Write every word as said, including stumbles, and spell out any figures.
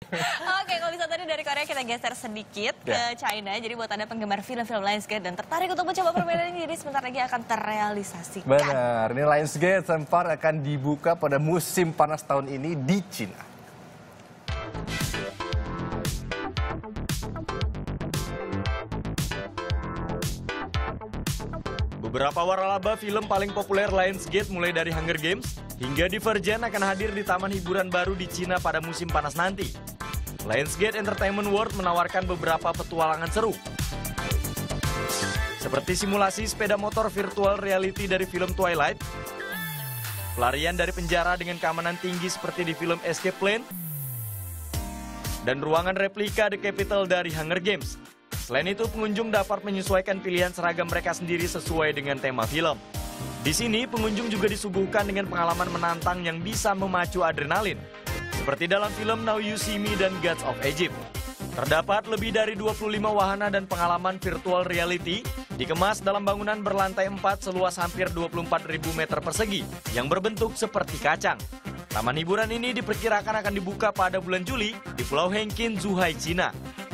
Oke, kalau bisa tadi dari Korea kita geser sedikit Ya. ke China. Jadi buat Anda penggemar film-film Lionsgate dan tertarik untuk mencoba permainan ini, jadi sebentar lagi akan terrealisasikan. Benar, ini Lionsgate sempat akan dibuka pada musim panas tahun ini di Cina. Beberapa waralaba film paling populer Lionsgate mulai dari Hunger Games hingga Divergent akan hadir di taman hiburan baru di Cina pada musim panas nanti. Lionsgate Entertainment World menawarkan beberapa petualangan seru. Seperti simulasi sepeda motor virtual reality dari film Twilight, pelarian dari penjara dengan keamanan tinggi seperti di film Escape Plan, dan ruangan replika The Capital dari Hunger Games. Selain itu, pengunjung dapat menyesuaikan pilihan seragam mereka sendiri sesuai dengan tema film. Di sini, pengunjung juga disuguhkan dengan pengalaman menantang yang bisa memacu adrenalin, seperti dalam film Now You See Me dan Gods of Egypt. Terdapat lebih dari dua puluh lima wahana dan pengalaman virtual reality dikemas dalam bangunan berlantai empat seluas hampir dua puluh empat ribu meter persegi yang berbentuk seperti kacang. Taman hiburan ini diperkirakan akan dibuka pada bulan Juli di Pulau Hengqin, Zhuhai, Cina.